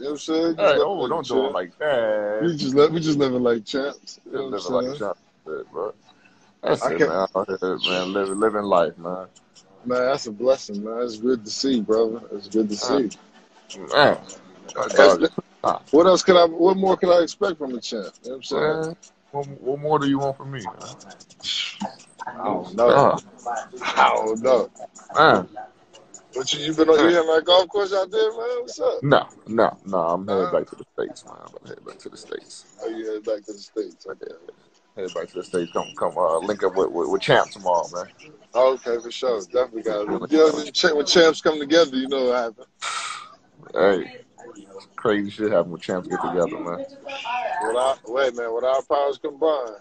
know what I'm saying? Just Hey, living oh, like a don't do it champ. like that. We just living like champs. You know Just what I'm living like a saying? champ, bro. That's I it, can't, man. Out here, man, living life, man. man, that's a blessing, man. It's good to see, brother. It's good to Man, see. man. My That's, dog is top. what more can I expect from a champ? You know what I'm saying? Man, what more do you want from me, man? I don't know. God, I don't know. man. But you been on Man. you on that golf course out there, man? What's up? No. I'm headed Uh, back to the States, man. I'm gonna head back to the States. oh, you head back to the States. Okay. Head back to the States. Come, link up with Champ tomorrow, man. Okay, for sure. Definitely got Link it. You up know, with when champs come together, you know what happens. Hey, crazy shit happen when champs get together, man. With our powers combined.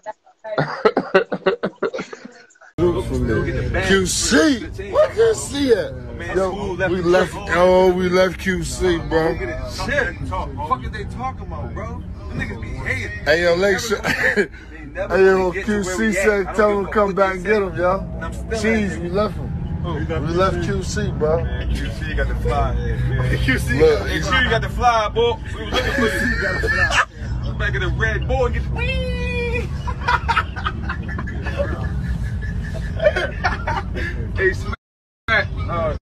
QC, where QC at? Yo, we left QC, bro. Look at this shit. What the fuck is they talking about, bro? Them niggas be hating. Hey, yo, Lakeshore. Hey, yo, QC said tell him to come back and get him, yo. Cheese, we left him. We left QC, bro. Man, QC got the fly. QC, Look, hey, QC got the fly, boy. We was looking for you. Got the fly. Back in the red boy, get the wee. Hey, smack.